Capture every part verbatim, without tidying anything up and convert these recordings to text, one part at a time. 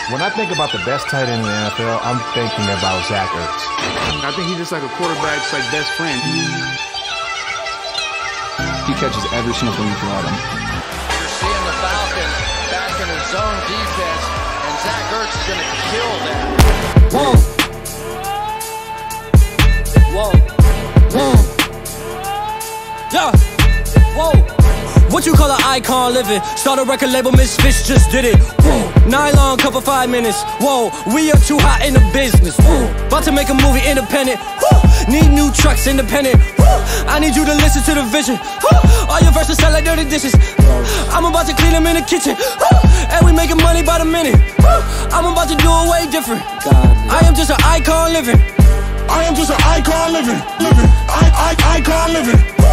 When I think about the best tight end in the N F L, I'm thinking about Zach Ertz. I think he's just like a quarterback's like best friend. He catches every single thing you throw at him. You're seeing the Falcons back in his zone defense, and Zach Ertz is going to kill that. Whoa. Whoa. Whoa. Yeah. Whoa. What you call an icon living? Start a record label, Misfits just did it. Whoa. Nylon cover five minutes. Whoa, we are too hot in the business. Whoa. About to make a movie independent. Whoa. Need new trucks independent. Whoa. I need you to listen to the vision. Whoa. All your verses sound like dirty dishes. Whoa. I'm about to clean them in the kitchen. Whoa. And we making money by the minute. Whoa. I'm about to do it way different. God, I am just an icon living. I am just an icon living, living, I, I, icon living.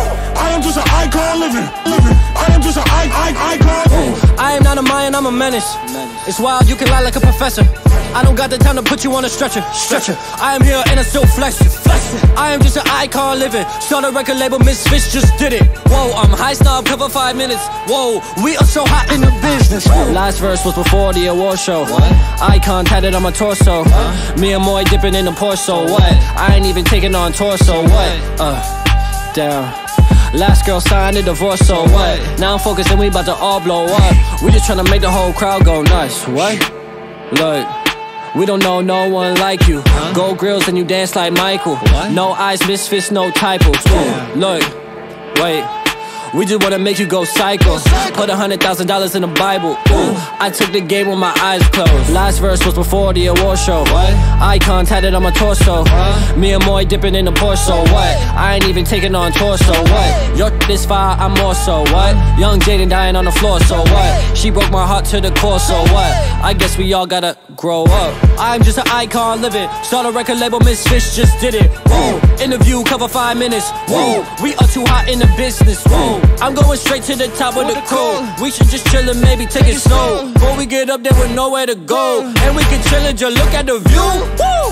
I am just an icon living, living. I am just an I, I, icon. I am not a Mayan, I'm a menace. It's wild, you can lie like a professor. I don't got the time to put you on a stretcher, stretcher. I am here and I still flex it, flex it. I am just an icon living. Start a record label, Misfits just did it. Whoa, I'm high snob, cover five minutes. Whoa, we are so hot in the business. Whoa. Last verse was before the award show. What? Icon tatted on my torso. Huh? Me and Moy dipping in the Porso. What? I ain't even taking on torso. What? Uh, down. Last girl signed a divorce, so what? Now I'm focused and we about to all blow up. We just tryna make the whole crowd go nuts. What? Look, we don't know no one like you. Huh? Gold grills and you dance like Michael. What? No eyes, misfits, no typos. Yeah. Look, wait. We just wanna make you go psycho. Put a hundred thousand dollars in the Bible. Ooh, I took the game with my eyes closed. Last verse was before the award show. What? Icon tatted on my torso. Huh? Me and Moy dipping in the Porso. What? I ain't even taking on torso. What? Your this fire, I'm more so. What? Young Jaden dying on the floor. So what? She broke my heart to the core. So what? I guess we all gotta grow up. I'm just an icon living. Start a record label, Misfits just did it. Whoa. Interview cover five minutes. Whoa. We are too hot in the business. Whoa. I'm going straight to the top of the crew. We should just chill and maybe take it slow. Before we get up there with nowhere to go, and we can chill and just look at the view. Woo!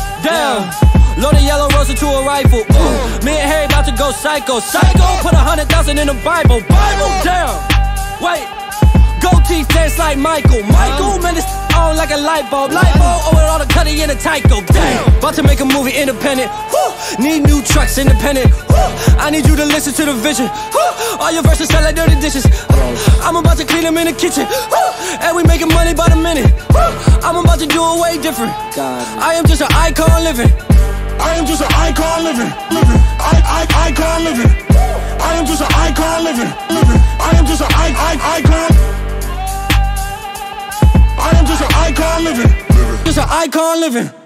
Damn. Load a yellow rose into a rifle. Ooh. Me and Harry about to go psycho. Psycho. Put a hundred thousand in the Bible. Bible. Damn. Wait. Gold teeth dance like Michael. Michael, man, it's on like a light bulb. Light bulb, oh, with all the cutty and the Tyco. Damn. About to make a movie independent. Woo. Need new trucks independent. Woo. I need you to listen to the vision. Woo. All your verses sound like dirty dishes. I'm about to clean them in the kitchen. Woo. And we making money by the minute. Woo. I'm about to do it way different. God. I am just an icon living. I am just an icon living, living. I, I, icon living. I am just an icon living, living. I am just an I, I, icon. I am just an icon living, just an icon living.